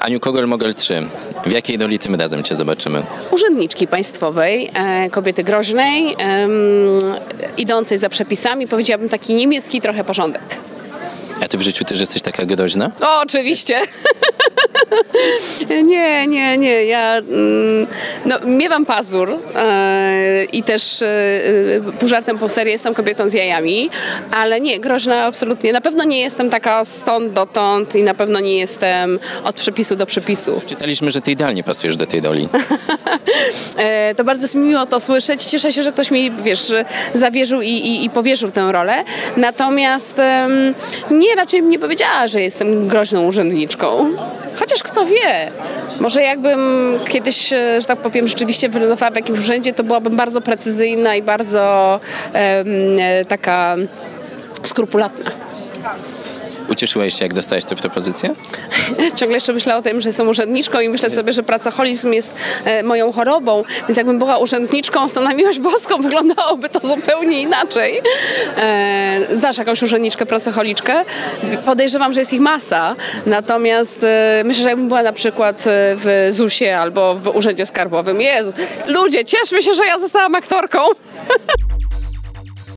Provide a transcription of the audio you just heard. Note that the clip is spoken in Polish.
Aniu Kogel-Mogel 3. W jakiej roli tym razem Cię zobaczymy? Urzędniczki państwowej, kobiety groźnej, idącej za przepisami, powiedziałabym taki niemiecki trochę porządek. A Ty w życiu też jesteś taka groźna? O, oczywiście. Nie. Ja miewam pazur i też pół żartem, pół serio jestem kobietą z jajami, ale nie, groźna absolutnie. Na pewno nie jestem taka stąd dotąd i na pewno nie jestem od przepisu do przepisu. Czytaliśmy, że Ty idealnie pasujesz do tej roli. To bardzo jest mi miło to słyszeć. Cieszę się, że ktoś mi, zawierzył i powierzył tę rolę. Natomiast raczej bym nie powiedziała, że jestem groźną urzędniczką. Chociaż kto wie, może jakbym kiedyś, że tak powiem, rzeczywiście wylądowała w jakimś urzędzie, to byłabym bardzo precyzyjna i bardzo taka skrupulatna. Ucieszyłeś się, jak dostałeś tę propozycję? Ciągle jeszcze myślę o tym, że jestem urzędniczką i myślę sobie, że pracoholizm jest moją chorobą, więc jakbym była urzędniczką, to na miłość boską wyglądałoby to zupełnie inaczej. Znasz jakąś urzędniczkę, pracocholiczkę? Podejrzewam, że jest ich masa, natomiast myślę, że jakbym była na przykład w ZUS-ie albo w Urzędzie Skarbowym. Jezu, ludzie, cieszmy się, że ja zostałam aktorką.